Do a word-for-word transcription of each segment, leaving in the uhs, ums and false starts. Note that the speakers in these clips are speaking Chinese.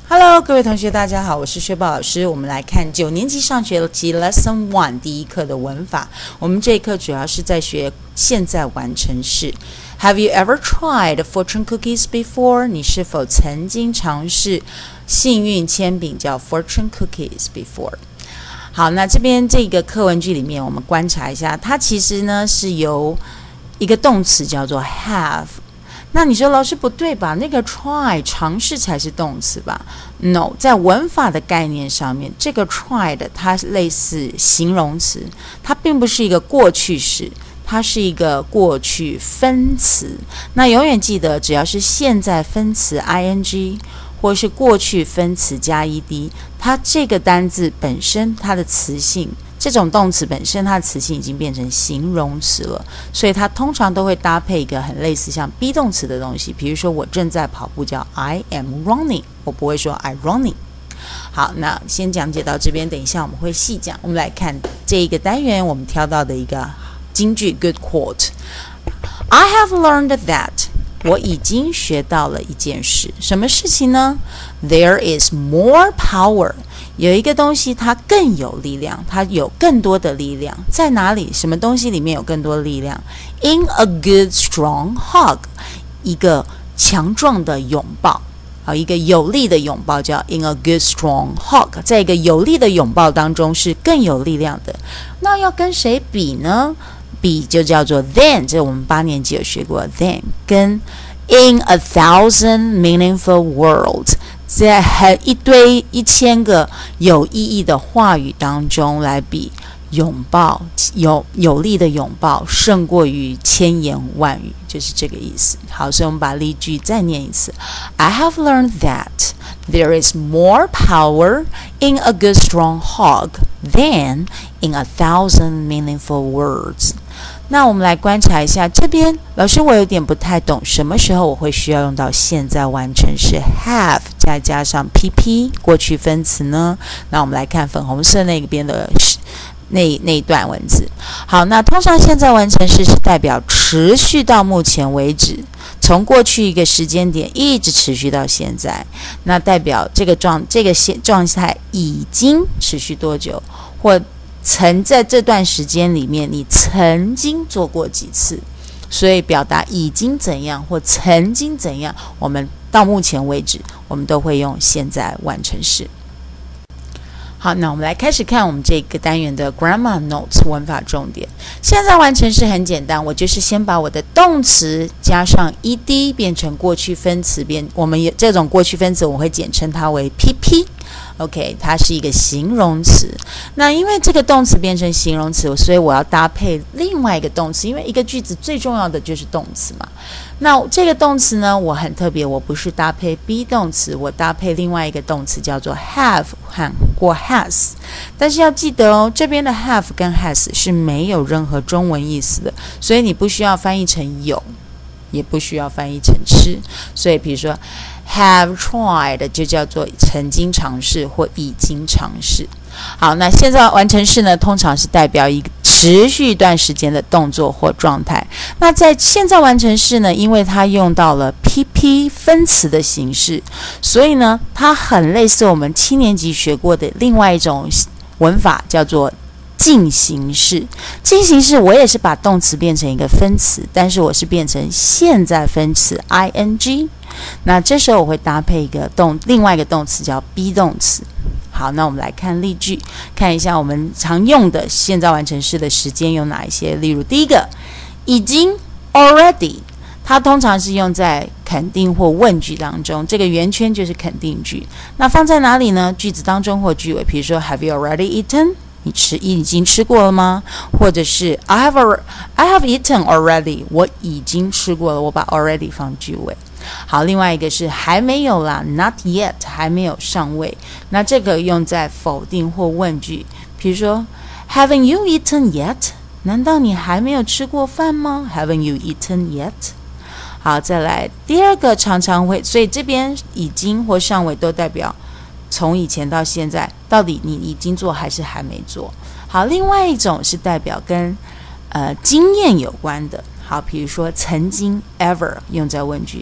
Hello， 各位同学，大家好，我是薛宝老师。我们来看九年级上学期 Lesson One 第一课的文法。我们这一课主要是在学现在完成式。Have you ever tried fortune cookies before？ 你是否曾经尝试幸运铅饼叫 fortune cookies before？ 好，那这边这个课文句里面，我们观察一下，它其实呢是由一个动词叫做 have。那你说老师不对吧？那个 try 尝试才是动词吧 ？No， 在文法的概念上面，这个 try 的它类似形容词，它并不是一个过去式，它是一个过去分词。那永远记得，只要是现在分词 ing 或是过去分词加 ed， 它这个单字本身它的词性。这种动词本身它的词性已经变成形容词了，所以它通常都会搭配一个很类似像 be 动词的东西，比如说我正在跑步叫 I am running， 我不会说 I running。 好，那先讲解到这边，等一下我们会细讲。我们来看这一个单元我们挑到的一个金句 good quote。 I have learned that， 我已经学到了一件事，什么事情呢？ There is more power，有一个东西它更有力量，它有更多的力量，在哪里？什么东西里面有更多的力量？ In a good strong hug， 一个强壮的拥抱，好，一个有力的拥抱叫 in a good strong hug， 在一个有力的拥抱当中是更有力量的。那要跟谁比呢？比就叫做 than， 这我们八年级有学过 than， 跟 in a thousand meaningful words，在很一堆一千个有意义的话语当中来比，拥抱有有力的拥抱胜过于千言万语，就是这个意思。好，所以我们把例句再念一次。 I have learned that there is more power in a good strong hug than in a thousand meaningful words。那我们来观察一下这边，老师我有点不太懂，什么时候我会需要用到现在完成式 have 再加上 pp 过去分词呢？那我们来看粉红色那边的那那一段文字。好，那通常现在完成式是代表持续到目前为止，从过去一个时间点一直持续到现在，那代表这个状这个状态已经持续多久，或曾在这段时间里面你曾经做过几次，所以表达已经怎样或曾经怎样，我们到目前为止我们都会用现在完成式。好，那我们来开始看我们这个单元的 Grammar Notes 文法重点。现在完成式很简单，我就是先把我的动词加上 ed 变成过去分词，变我们也这种过去分词我会简称它为 pp。OK， 它是一个形容词。那因为这个动词变成形容词，所以我要搭配另外一个动词，因为一个句子最重要的就是动词嘛。那这个动词呢，我很特别，我不是搭配 be 动词，我搭配另外一个动词叫做 have 或 has。但是要记得哦，这边的 have 跟 has 是没有任何中文意思的，所以你不需要翻译成有，也不需要翻译成吃。所以比如说have tried 就叫做曾经尝试或已经尝试。好，那现在完成式呢，通常是代表一个持续一段时间的动作或状态。那在现在完成式呢，因为它用到了 pp 分词的形式，所以呢，它很类似我们七年级学过的另外一种文法，叫做进行式。进行式我也是把动词变成一个分词，但是我是变成现在分词 ing。那这时候我会搭配一个动另外一个动词叫 be 动词。好，那我们来看例句，看一下我们常用的现在完成式的时间有哪一些。例如第一个，已经 already， 它通常是用在肯定或问句当中，这个圆圈就是肯定句。那放在哪里呢？句子当中或句尾，比如说 Have you already eaten？ 你吃已经吃过了吗？或者是 I have a, I have eaten already， 我已经吃过了，我把 already 放句尾。好，另外一个是还没有啦 not yet， 还没有上位。那这个用在否定或问句，比如说 Haven't you eaten yet？ 难道你还没有吃过饭吗？ Haven't you eaten yet？ 好，再来第二个常常会，所以这边已经或上位都代表从以前到现在，到底你已经做还是还没做。好，另外一种是代表跟呃经验有关的。好，比如说曾经 ever 用在问句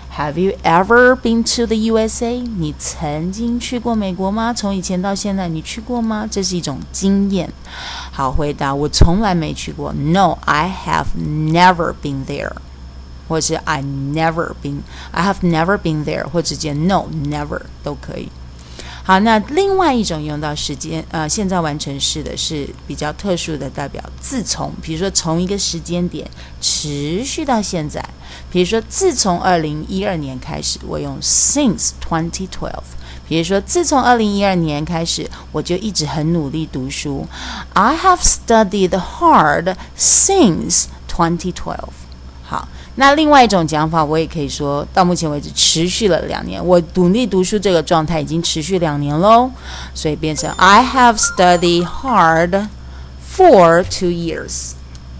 Have you ever been to the U S A？ 你曾经去过美国吗？从以前到现在，你去过吗？这是一种经验。好，回答我从来没去过。No, I have never been there。或是 I never been, I have never been there， 或直接 No, never 都可以。好，那另外一种用到时间呃现在完成式的是比较特殊的，代表自从，比如说从一个时间点持续到现在，比如说自从二零一二年开始，我用 since twenty twelve。比如说自从二零一二年开始，我就一直很努力读书。I have studied hard since twenty twelve。好。那另外一种讲法，我也可以说到目前为止持续了两年，我努力读书这个状态已经持续两年咯，所以变成 I have studied hard for two years。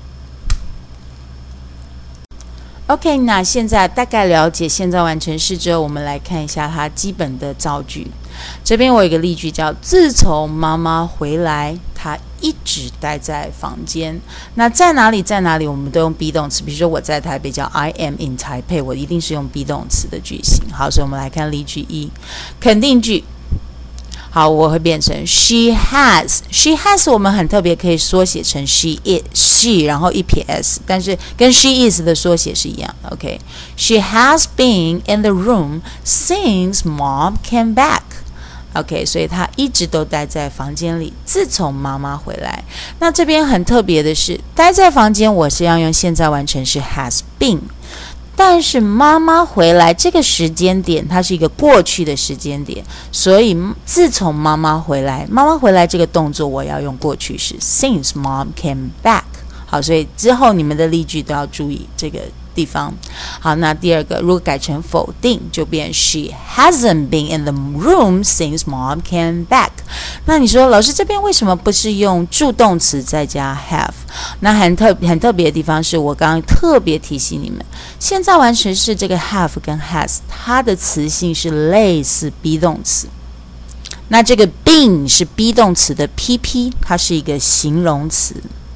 OK， 那现在大概了解现在完成式之后，我们来看一下它基本的造句。这边我有一个例句叫自从妈妈回来，她一直待在房间。那在哪里在哪里我们都用 be 动词，比如说我在台北叫 I am in Taipei， 我一定是用 be 动词的句型。好，所以我们来看例句一，肯定句。好，我会变成 she has。 she has 我们很特别可以缩写成 she is she 然后一撇 s， 但是跟 she is 的缩写是一样的。 OK， she has been in the room since mom came back。 OK， 所以她一直都待在房间里，自从妈妈回来。那这边很特别的是，待在房间我是要用现在完成式 has been，但是妈妈回来这个时间点，它是一个过去的时间点，所以自从妈妈回来，妈妈回来这个动作我要用过去式 since mom came back。 好，所以之后你们的例句都要注意这个地方。好，那第二个如果改成否定，就变 she hasn't been in the room since mom came back。 那你说老师这边为什么不是用助动词再加 have？ 那很特很特别的地方是我刚刚特别提醒你们，现在完成式这个 have 跟 has 它的词性是类似 be 动词，那这个 been 是 be 动词的 P P， 它是一个形容词。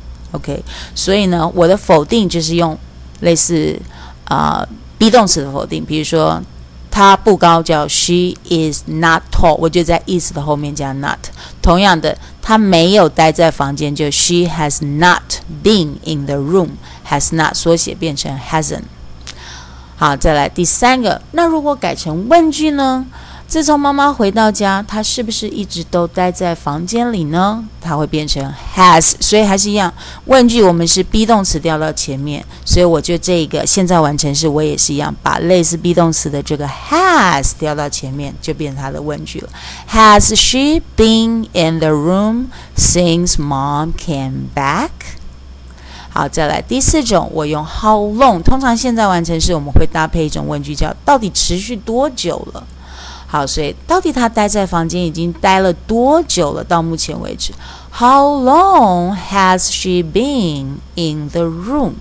OK， 所以呢我的否定就是用类似呃 be 动词的否定，比如说她不高叫 she is not tall， 我就在 is 的后面加 not。 同样的，她没有待在房间，就 she has not been in the room， has not 缩写变成 hasn't。 好，再来第三个，那如果改成问句呢？自从妈妈回到家，她是不是一直都待在房间里呢？它会变成 has， 所以还是一样，问句我们是 be 动词调到前面，所以我就这个现在完成式我也是一样，把类似 be 动词的这个 has 调到前面，就变成它的问句了。 Has she been in the room since mom came back？ 好，再来第四种，我用 how long， 通常现在完成式我们会搭配一种问句叫到底持续多久了。好，所以到底他待在房间已经待了多久了？到目前为止 ，How long has she been in the room？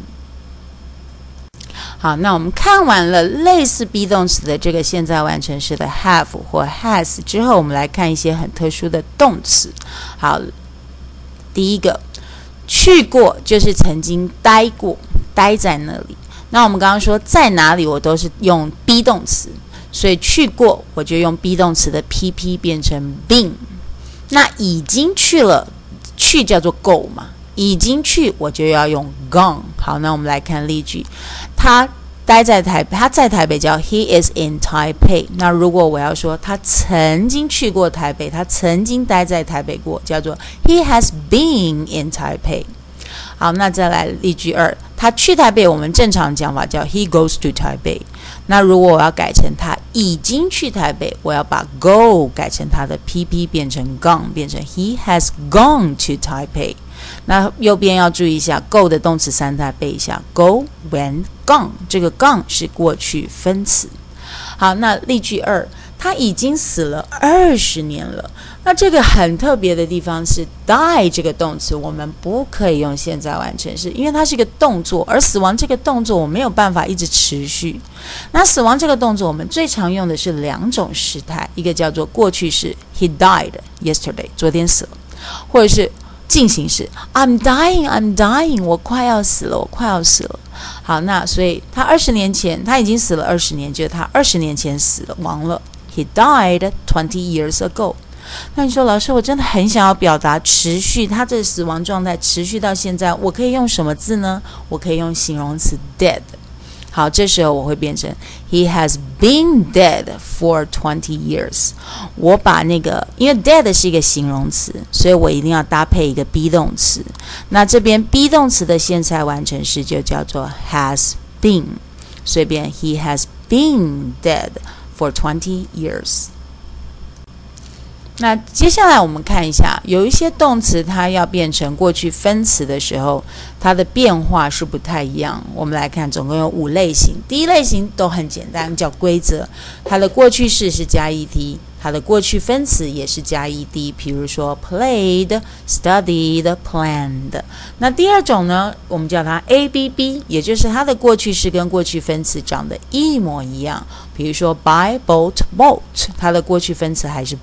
好，那我们看完了类似 be 动词的这个现在完成式的 have 或 has 之后，我们来看一些很特殊的动词。好，第一个，去过就是曾经待过，待在那里。那我们刚刚说在哪里，我都是用 be 动词。所以去过我就用 be 动词的 P P 变成 been。 那已经去了，去叫做 go 嘛，已经去我就要用 gone。 好，那我们来看例句，他待在台北，他在台北叫 he is in Taipei。 那如果我要说他曾经去过台北，他曾经待在台北过，叫做 he has been in Taipei。 好，那再来例句二，他去台北我们正常讲法叫 he goes to Taipei。 那如果我要改成他已经去台北，我要把 go 改成他的 P P 变成 gone， 变成 he has gone to Taipei。 那右边要注意一下 go 的动词三态背一下 go went gone， 这个 gone 是过去分词。好，那例句二，他已经死了二十年了。那这个很特别的地方是 die 这个动词我们不可以用现在完成式，因为它是一个动作，而死亡这个动作我没有办法一直持续。那死亡这个动作我们最常用的是两种时态，一个叫做过去式 he died yesterday， 昨天死了，或者是进行式 I'm dying I'm dying， 我快要死了我快要死了。 好，那所以他二十年前他已经死了二十年，就是他二十年前死了亡了。He died twenty years ago。那你说老师，我真的很想要表达持续，他这死亡状态持续到现在，我可以用什么字呢？我可以用形容词 dead。好，这时候我会变成 He has been dead for twenty years。我把那个，因为 dead 是一个形容词，所以我一定要搭配一个 be 动词。那这边 be 动词的现在完成时就叫做 has been， 随便 He has been dead for twenty years。那接下来我们看一下，有一些动词它要变成过去分词的时候，它的变化是不太一样。我们来看，总共有五类型。第一类型都很简单，叫规则，它的过去式是加 ed， 它的过去分词也是加 ed， 比如说 played、studied、planned。那第二种呢，我们叫它 A B B， 也就是它的过去式跟过去分词长得一模一样。比如说 buy、bought、bought， 它的过去分词还是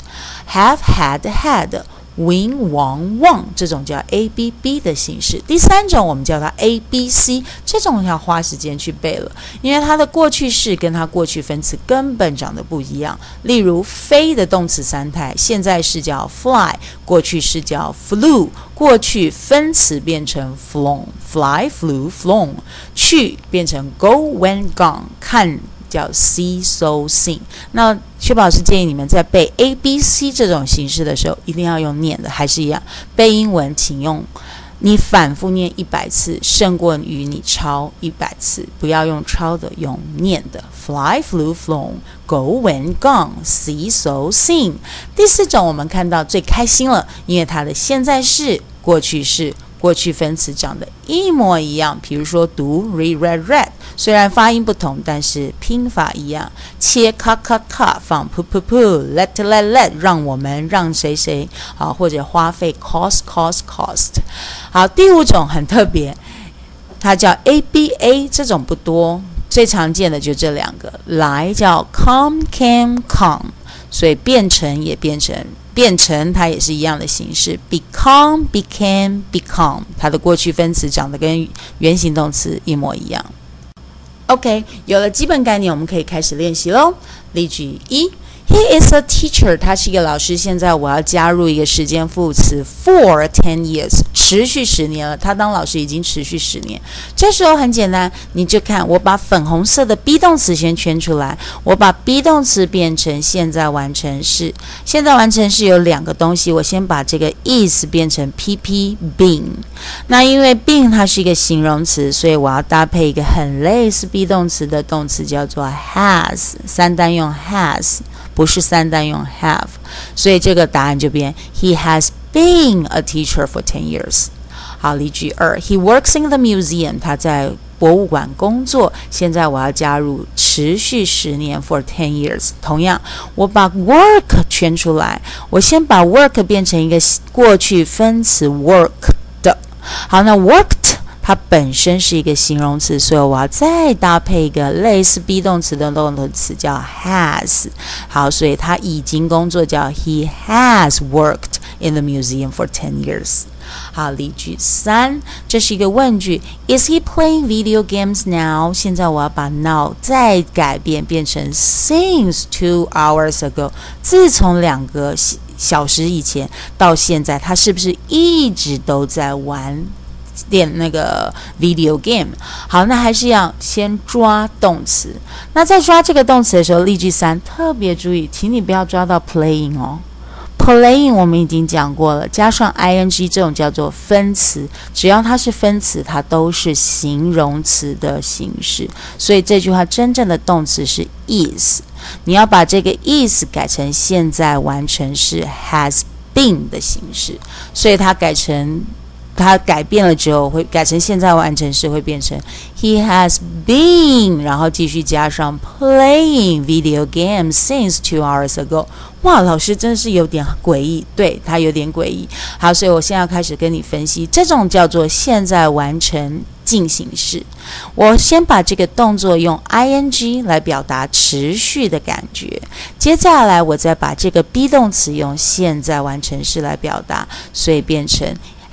bought。have、had、had、win、won、won， 这种叫 A B B 的形式。第三种我们叫它 A B C， 这种要花时间去背了，因为它的过去式跟它过去分词根本长得不一样。例如飞的动词三态，现在式叫 fly， 过去式叫 flew， 过去分词变成 flown， fly、flew、flown， 去变成 go、went、gone， 看叫 see、saw、sing。那薛宝老师建议你们在背 A B C 这种形式的时候，一定要用念的，还是一样。背英文请用你反复念一百次，胜过于你抄一百次。不要用抄的，用念的。Fly, flew, flown, go, went, gone, see, saw, sing。第四种我们看到最开心了，因为它的现在式、过去式、过去分词长得一模一样。比如说读 read read read， 虽然发音不同，但是拼法一样。切 cut cut cut， 放 pu pu pu， let let let， 让我们让谁谁好，或者花费 cost cost cost。 好，第五种很特别，它叫 A B A， 这种不多，最常见的就这两个。来叫 come came come， 所以变成也变成变成它也是一样的形式。 become became become， 它的过去分词长得跟原形动词一模一样。 OK， 有了基本概念，我们可以开始练习咯。例句一， He is a teacher， 他是一个老师。现在我要加入一个时间副词 for ten years， 持续十年了，他当老师已经持续十年。这时候很简单，你就看我把粉红色的 be 动词先圈出来，我把 be 动词变成现在完成式。现在完成式有两个东西，我先把这个 is 变成 pp been。那因为 been 它是一个形容词，所以我要搭配一个很类似 be 动词的动词，叫做 has， 三单用 has，不是三单用 have， 所以这个答案就变 He has been a teacher for ten years。 好，例句二， He works in the museum， 他在博物馆工作。现在我要加入持续十年 for ten years。 同样我把 work 圈出来，我先把 work 变成一个过去分词 worked。 好，那 worked它本身是一个形容词，所以我要再搭配一个类似 be 动词的动词叫 has。 好，所以他已经工作叫 He has worked in the museum for ten years。 好，例句三，这是一个问句 Is he playing video games now？ 现在我要把 now 再改变变成 since two hours ago， 自从两个小时以前到现在，他是不是一直都在玩练那个 video game？ 好，那还是要先抓动词。那在抓这个动词的时候，例句三特别注意，请你不要抓到 playing 哦。playing 我们已经讲过了，加上 ing 这种叫做分词，只要它是分词，它都是形容词的形式。所以这句话真正的动词是 is， 你要把这个 is 改成现在完成式 has been 的形式，所以它改成它改变了之后会改成现在完成式，会变成 He has been， 然后继续加上 playing video games since two hours ago。 哇，老师真是有点诡异，对，它有点诡异。好，所以我现在要开始跟你分析，这种叫做现在完成进行式。我先把这个动作用 ing 来表达持续的感觉，接下来我再把这个 be 动词用现在完成式来表达，所以变成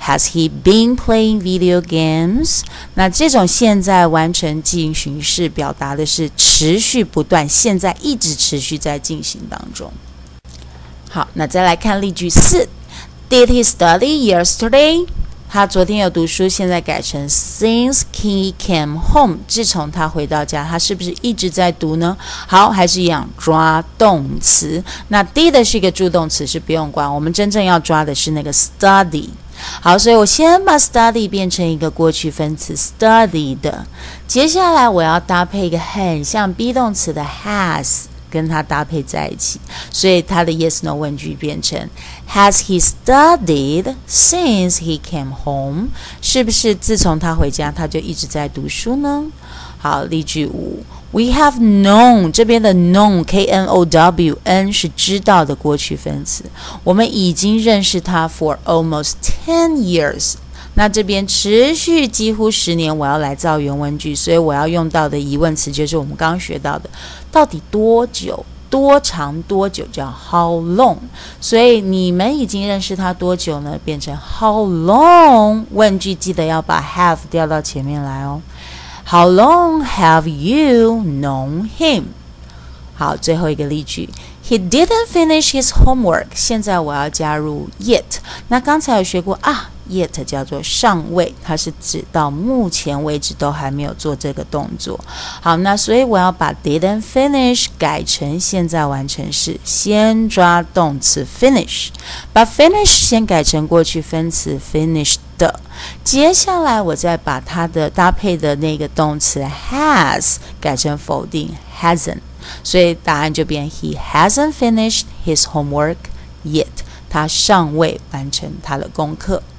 Has he been playing video games? 那这种现在完成进行式表达的是持续不断，现在一直持续在进行当中。好，那再来看例句四。Did he study yesterday? 他昨天有读书，现在改成 Since he came home. 自从他回到家，他是不是一直在读呢？好，还是一样抓动词。那 did 是一个助动词，是不用管。我们真正要抓的是那个 study。好，所以我先把 study 变成一个过去分词 studied。接下来我要搭配一个很像 be 动词的 has。跟它搭配在一起，所以它的 yes no 问句变成 Has he studied since he came home? 是不是自从他回家他就一直在读书呢？好，例句五 We have known 这边的 known K N O W N 是知道的过去分词，我们已经认识他 for almost ten years。那这边持续几乎十年，我要来造原文句，所以我要用到的疑问词就是我们刚刚学到的，到底多久、多长、多久叫 how long。所以你们已经认识他多久呢？变成 how long。问句记得要把 have 调到前面来哦。How long have you known him？ 好，最后一个例句。He didn't finish his homework。现在我要加入 yet。那刚才有学过啊。yet 叫做尚未，它是指到目前为止都还没有做这个动作。好，那所以我要把 didn't finish 改成现在完成式，先抓动词 finish， 把 finish 先改成过去分词 finished。接下来我再把它的搭配的那个动词 has 改成否定 hasn't， 所以答案就变 He hasn't finished his homework yet。他尚未完成他的功课。